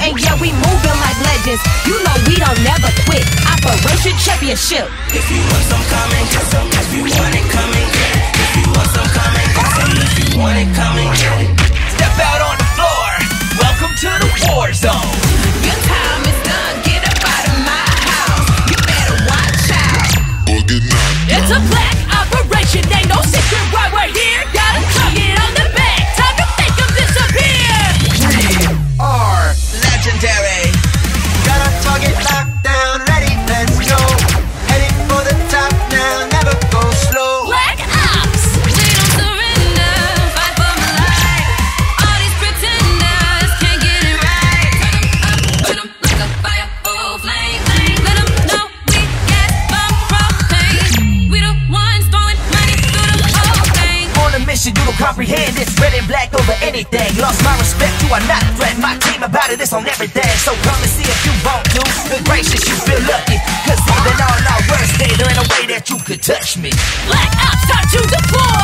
and yeah, we moving like legends. You know we don't never quit. Operation Championship. If you want some, come and get some. If you want it, come and get it. If you want some, come and get some. If you want it, come and get it. Step out on the floor. Welcome to the war zone. Your time is done. Get up out of my house. You better watch out. It's a black operation. Ain't no secret why we're here. Got a target on the back. Time to make them disappear. We are legendary. Got a target locked down, ready, let's go. Heading for the top now, never go slow. Black Ops. We don't surrender, fight for my life. All these pretenders can't get it right. Turn 'em like a fire, full flame. Let 'em know we gas bomb propane. We the ones throwing money through the whole thing. On a mission, you don't comprehend. It's red and black over anything. Lost my respect, you are not a threat. My team about it, it's on everything. So come and see if you want to. Good gracious, you feel lucky. Cause even on our worst day, there ain't a way that you could touch me. Black Ops, time to deploy.